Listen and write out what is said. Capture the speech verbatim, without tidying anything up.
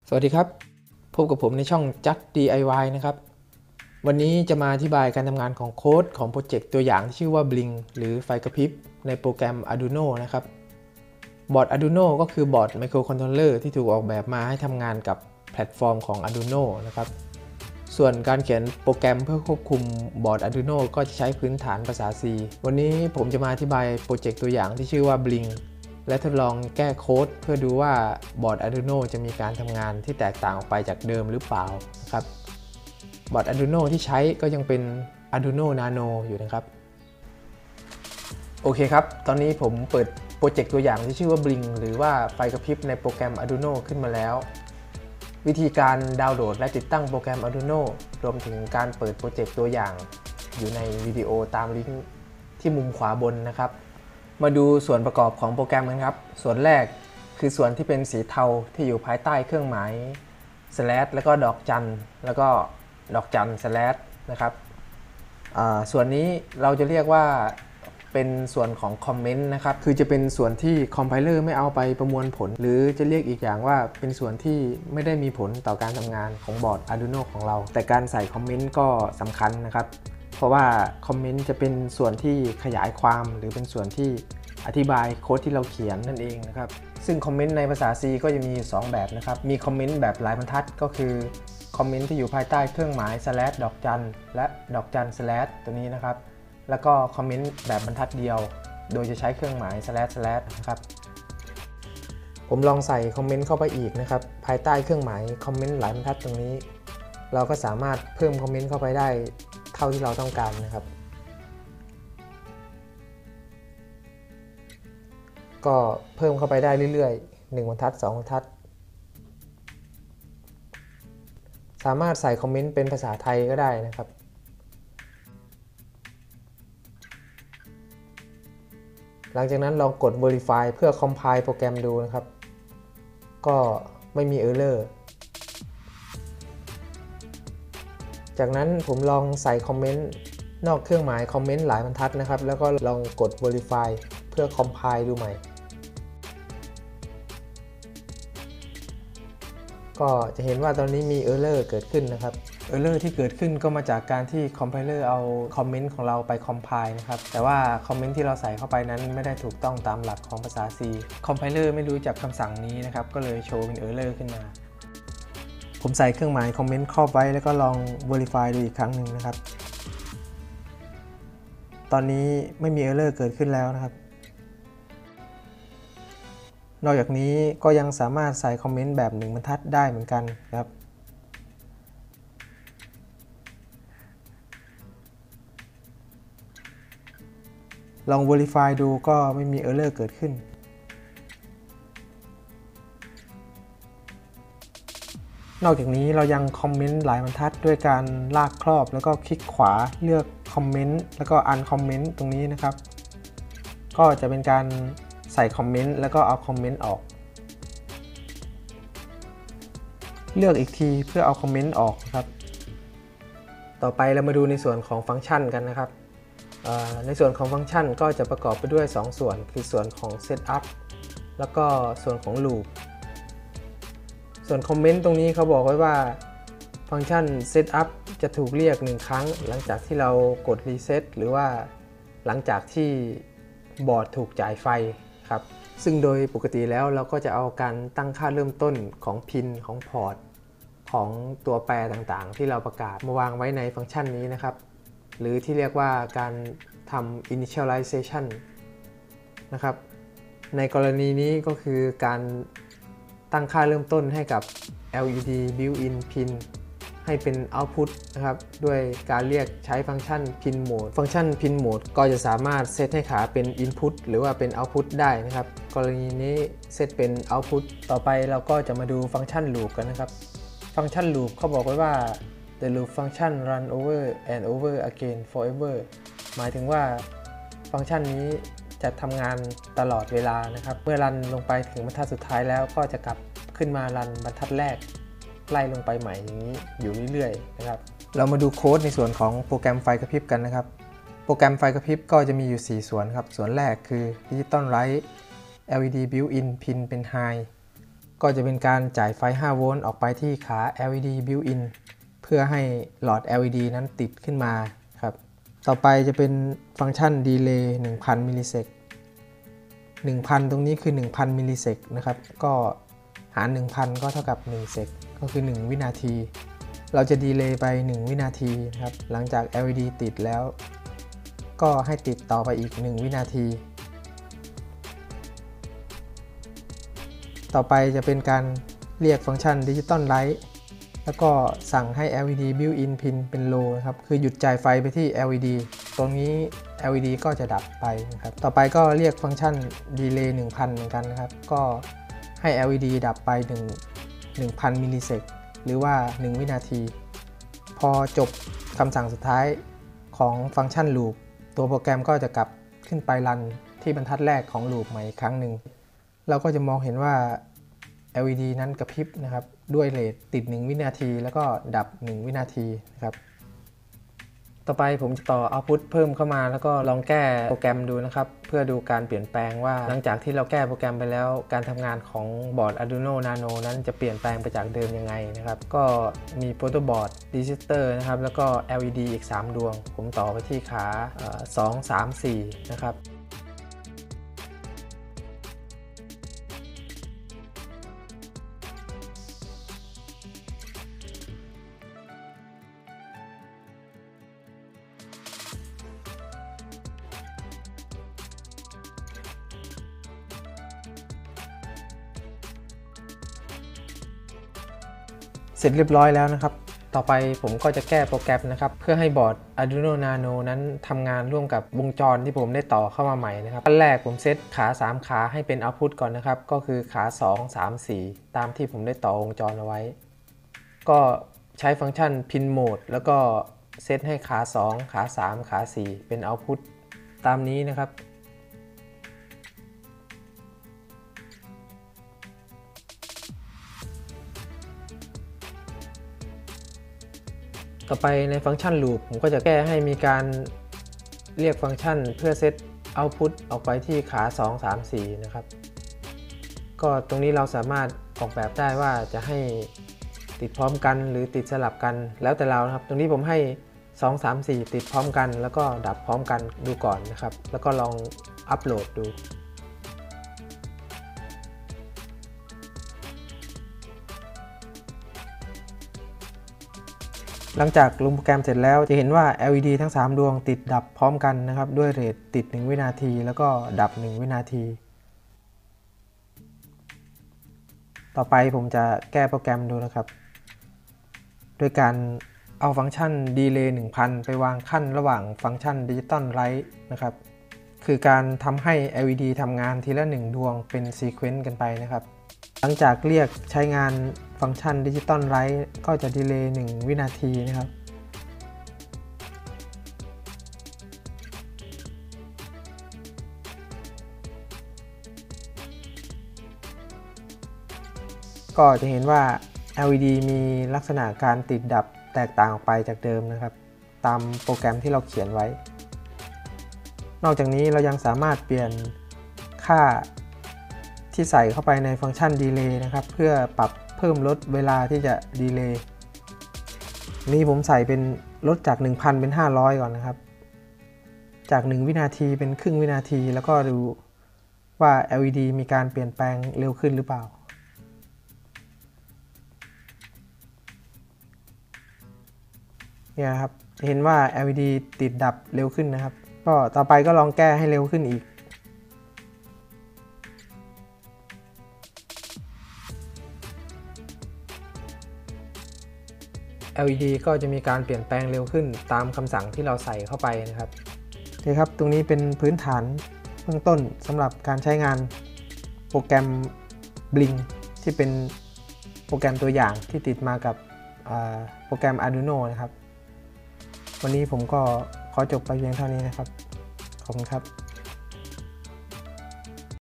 สวัสดีครับพบกับผมในช่อง Just ดี ไอ วาย นะครับวันนี้จะมาอธิบายการทำงานของโค้ดของโปรเจกต์ตัวอย่างที่ชื่อว่า Blink หรือไฟกระพริบในโปรแกรม Arduino นะครับบอร์ด Arduino ก็คือบอร์ดไมโครคอนโทรลเลอร์ที่ถูกออกแบบมาให้ทำงานกับแพลตฟอร์มของ Arduino นะครับส่วนการเขียนโปรแกรมเพื่อควบคุมบอร์ด Arduino ก็จะใช้พื้นฐานภาษา C วันนี้ผมจะมาอธิบายโปรเจกต์ตัวอย่างที่ชื่อว่า Blinkและทดลองแก้โค้ดเพื่อดูว่าบอร์ด Arduino จะมีการทำงานที่แตกต่างออกไปจากเดิมหรือเปล่านะครับบอร์ด Arduino ที่ใช้ก็ยังเป็น Arduino Nano อยู่นะครับโอเคครับตอนนี้ผมเปิดโปรเจกต์ตัวอย่างที่ชื่อว่า Blink หรือว่าไฟกระพริบในโปรแกรม Arduino ขึ้นมาแล้ววิธีการดาวน์โหลดและติดตั้งโปรแกรม Arduino รวมถึงการเปิดโปรเจกต์ตัวอย่างอยู่ในวิดีโอตามลิงก์ที่มุมขวาบนนะครับมาดูส่วนประกอบของโปรแกรมกันครับส่วนแรกคือส่วนที่เป็นสีเทาที่อยู่ภายใต้เครื่องหมาย slash แล้วก็ดอกจันแล้วก็ดอกจัน slash นะครับส่วนนี้เราจะเรียกว่าเป็นส่วนของคอมเมนต์นะครับคือจะเป็นส่วนที่คอมไพเลอร์ไม่เอาไปประมวลผลหรือจะเรียกอีกอย่างว่าเป็นส่วนที่ไม่ได้มีผลต่อการทำงานของบอร์ด Arduino ของเราแต่การใส่คอมเมนต์ก็สำคัญนะครับเพราะว่าคอมเมนต์จะเป็นส่วนที่ขยายความหรือเป็นส่วนที่อธิบายโค้ดที่เราเขียนนั่นเองนะครับซึ่งคอมเมนต์ในภาษา C ก็จะมีสองแบบนะครับมีคอมเมนต์แบบหลายบรรทัดก็คือคอมเมนต์ที่อยู่ภายใต้เครื่องหมาย slash ดอกจันและดอกจัน slash ตัวนี้นะครับแล้วก็คอมเมนต์แบบบรรทัดเดียวโดยจะใช้เครื่องหมาย slash slash นะครับผมลองใส่คอมเมนต์เข้าไปอีกนะครับภายใต้เครื่องหมายคอมเมนต์หลายบรรทัดตรงนี้เราก็สามารถเพิ่มคอมเมนต์เข้าไปได้เท่าที่เราต้องการนะครับก็เพิ่มเข้าไปได้เรื่อยๆหนึ่งบรรทัดสองบรรทัดสามารถใส่คอมเมนต์เป็นภาษาไทยก็ได้นะครับหลังจากนั้นลองกด Verify เพื่อ Compile โปรแกรมดูนะครับก็ไม่มี Error จากนั้นผมลองใส่คอมเมนต์นอกเครื่องหมายคอมเมนต์หลายบรรทัดนะครับแล้วก็ลองกด Verify เพื่อ Compile ดูใหม่ก็จะเห็นว่าตอนนี้มี Error เกิดขึ้นนะครับ Error ที่เกิดขึ้นก็มาจากการที่ Compiler เอาคอมเมนต์ของเราไป Compile นะครับแต่ว่าคอมเมนต์ที่เราใส่เข้าไปนั้นไม่ได้ถูกต้องตามหลักของภาษา C Compiler ไม่รู้จักคำสั่งนี้นะครับก็เลยโชว์เป็น Error ขึ้นมาผมใส่เครื่องหมายคอมเมนต์ครอบไว้แล้วก็ลอง Verify ดูอีกครั้งหนึ่งนะครับตอนนี้ไม่มี Error เกิดขึ้นแล้วนะครับนอกจากนี้ก็ยังสามารถใส่คอมเมนต์แบบหนึ่งบรรทัดได้เหมือนกันครับลอง Verify ดูก็ไม่มี Error เกิดขึ้นนอกจากนี้เรายังคอมเมนต์หลายบรรทัดด้วยการลากครอบแล้วก็คลิกขวาเลือกคอมเมนต์แล้วก็อันคอมเมนต์ตรงนี้นะครับก็จะเป็นการใส่คอมเมนต์แล้วก็เอาคอมเมนต์ออกเลือกอีกทีเพื่อเอาคอมเมนต์ออกนะครับต่อไปเรามาดูในส่วนของฟังก์ชันกันนะครับในส่วนของฟังก์ชันก็จะประกอบไปด้วยสองส่วนคือส่วนของ Setup แล้วก็ส่วนของ Loop ส่วนคอมเมนต์ตรงนี้เขาบอกไว้ว่าฟังก์ชัน Setup จะถูกเรียกหนึ่งครั้งหลังจากที่เรากด Reset หรือว่าหลังจากที่บอร์ดถูกจ่ายไฟครับซึ่งโดยปกติแล้วเราก็จะเอาการตั้งค่าเริ่มต้นของพินของพอร์ตของตัวแปรต่างๆที่เราประกาศมาวางไว้ในฟังก์ชันนี้นะครับหรือที่เรียกว่าการทำ initialization นะครับในกรณีนี้ก็คือการตั้งค่าเริ่มต้นให้กับ แอล อี ดี built-in pin ให้เป็น output นะครับด้วยการเรียกใช้ฟังก์ชัน pin mode ฟังก์ชัน pin mode ก็จะสามารถเซตให้ขาเป็น input หรือว่าเป็น output ได้นะครับกรณีนี้เซตเป็น output ต่อไปเราก็จะมาดูฟังก์ชัน loop กันนะครับฟังก์ชัน loop เขาบอกไว้ว่า the loop function run over and over again forever หมายถึงว่าฟังก์ชันนี้จะทำงานตลอดเวลานะครับเมื่อรันลงไปถึงบรรทัดสุดท้ายแล้วก็จะกลับขึ้นมารันบรรทัดแรกไล่ลงไปใหม่อย่างนี้อยู่เรื่อยๆนะครับเรามาดูโค้ดในส่วนของโปรแกรมไฟกระพริบกันนะครับโปรแกรมไฟกระพริบก็จะมีอยู่สี่ส่วนครับส่วนแรกคือ Digital Light แอล อี ดี Built-in Pin เป็น High ก็จะเป็นการจ่ายไฟห้าโวลต์ออกไปที่ขา แอล อี ดี built-in เพื่อให้หลอด แอล อี ดี นั้นติดขึ้นมาครับต่อไปจะเป็นฟังก์ชันดีเลย์ หนึ่งพัน มิลลิเซก หนึ่งพัน ตรงนี้คือ หนึ่งพัน มิลลิเซกนะครับก็หาร หนึ่งพัน ก็เท่ากับหนึ่งเซกก็คือหนึ่งวินาทีเราจะดีเลย์ไปหนึ่งวินาทีนะครับหลังจาก แอล อี ดี ติดแล้วก็ให้ติดต่อไปอีกหนึ่งวินาทีต่อไปจะเป็นการเรียกฟังก์ชัน Digital Light แล้วก็สั่งให้ แอล อี ดี built-in pin เป็น low นะครับคือหยุดจ่ายไฟไปที่ แอล อี ดี ตรงนี้ แอล อี ดี ก็จะดับไปนะครับต่อไปก็เรียกฟังก์ชัน Delay หนึ่งพัน เหมือนกันนะครับก็ให้ แอล อี ดี ดับไป1 หนึ่งพัน มิลลิเซกหรือว่าหนึ่งวินาทีพอจบคำสั่งสุดท้ายของฟังก์ชัน Loop ตัวโปรแกรมก็จะกลับขึ้นไปรันที่บรรทัดแรกของ Loop ใหม่อีกครั้งหนึ่งเราก็จะมองเห็นว่า แอล อี ดี นั้นกระพริบนะครับด้วยเรทติดหนึ่งวินาทีแล้วก็ดับหนึ่งวินาทีนะครับต่อไปผมจะต่อ Output เพิ่มเข้ามาแล้วก็ลองแก้โปรแกรมดูนะครับเพื่อดูการเปลี่ยนแปลงว่าหลังจากที่เราแก้โปรแกรมไปแล้วการทำงานของบอร์ด Arduino Nano นั้นจะเปลี่ยนแปลงไปจากเดิมยังไงนะครับก็มี Protobord Resistor นะครับแล้วก็ แอล อี ดี อีกสามดวงผมต่อไปที่ขาสอง สาม สี่นะครับเสร็จเรียบร้อยแล้วนะครับต่อไปผมก็จะแก้โปรแกรมนะครับเพื่อให้บอร์ด Arduino Nano นั้นทำงานร่วมกับวงจรที่ผมได้ต่อเข้ามาใหม่นะครับขั้นแรกผมเซตขาสามขาให้เป็น Output ก่อนนะครับก็คือขาสอง สาม สี่ตามที่ผมได้ต่อวงจรเอาไว้ก็ใช้ฟังก์ชัน Pin Mode แล้วก็เซตให้ขาสองขาสามขาสี่เป็น Output ตามนี้นะครับต่อไปในฟังก์ชัน Loop ผมก็จะแก้ให้มีการเรียกฟังก์ชันเพื่อเซต Output ออกไปที่ขาสอง สาม สี่นะครับก็ตรงนี้เราสามารถออกแบบได้ว่าจะให้ติดพร้อมกันหรือติดสลับกันแล้วแต่เรานะครับตรงนี้ผมให้สอง สาม สี่ติดพร้อมกันแล้วก็ดับพร้อมกันดูก่อนนะครับแล้วก็ลองอัปโหลดดูหลังจากลงโปรแกรมเสร็จแล้วจะเห็นว่า แอล อี ดี ทั้งสามดวงติดดับพร้อมกันนะครับด้วยเรทติดหนึ่งวินาทีแล้วก็ดับหนึ่งวินาทีต่อไปผมจะแก้โปรแกรมดูนะครับโดยการเอาฟังก์ชัน Delay หนึ่งพัน ไปวางขั้นระหว่างฟังก์ชัน Digital Light นะครับคือการทำให้ แอล อี ดี ทำงานทีละหนึ่งดวงเป็นซีเควนซ์กันไปนะครับหลังจากเรียกใช้งานฟังก์ชัน Digital Light ก็จะดีเลย์หนึ่งวินาทีนะครับก็จะเห็นว่า แอล อี ดี มีลักษณะการติดดับแตกต่างออกไปจากเดิมนะครับตามโปรแกรมที่เราเขียนไว้นอกจากนี้เรายังสามารถเปลี่ยนค่าที่ใส่เข้าไปในฟังก์ชัน Delay นะครับเพื่อปรับเพิ่มลดเวลาที่จะดีเลย์นี้ผมใส่เป็นลดจาก หนึ่งพัน เป็นห้าร้อยก่อนนะครับจากหนึ่งวินาทีเป็นครึ่งวินาทีแล้วก็ดูว่า แอล อี ดี มีการเปลี่ยนแปลงเร็วขึ้นหรือเปล่าเนี่ยครับเห็นว่า แอล อี ดี ติดดับเร็วขึ้นนะครับก็ต่อไปก็ลองแก้ให้เร็วขึ้นอีก แอล อี ดี ก็จะมีการเปลี่ยนแปลงเร็วขึ้นตามคำสั่งที่เราใส่เข้าไปนะครับโอเคครับตรงนี้เป็นพื้นฐานเบื้องต้นสำหรับการใช้งานโปรแกรม Blink ที่เป็นโปรแกรมตัวอย่างที่ติดมากับโปรแกรม Arduino นะครับวันนี้ผมก็ขอจบไปเพียงเท่านี้นะครับขอบคุณครับ